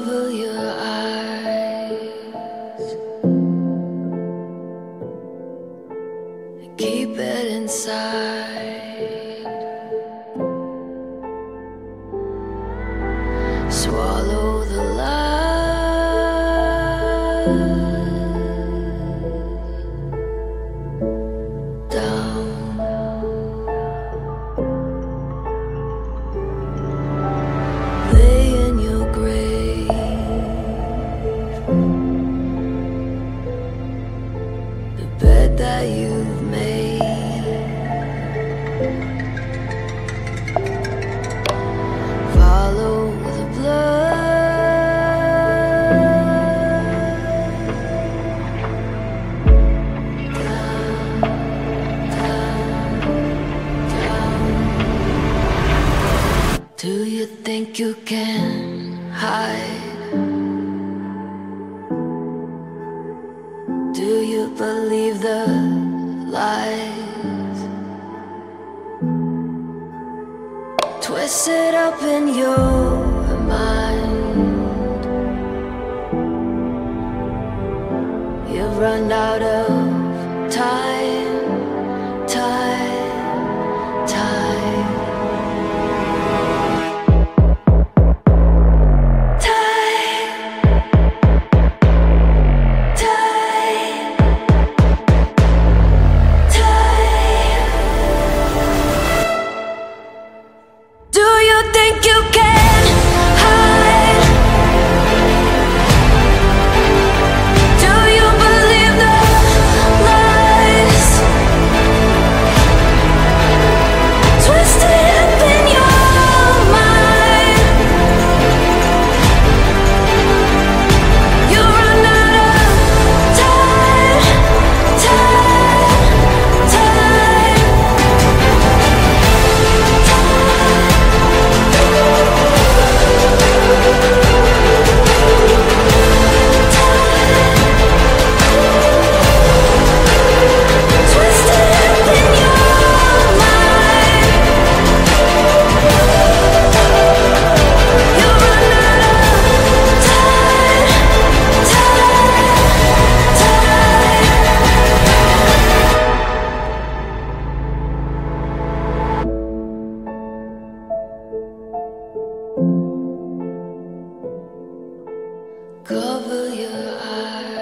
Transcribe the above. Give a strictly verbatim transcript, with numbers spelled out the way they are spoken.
Cover your eyes, keep it inside. Swallow the light down. Lay in your grave, the bed that you've made. Follow the blood down, down, down. Do you think you can hide? Do you believe the lies? Twist it up in your mind. You've run out of time, time, time. Cover your eyes.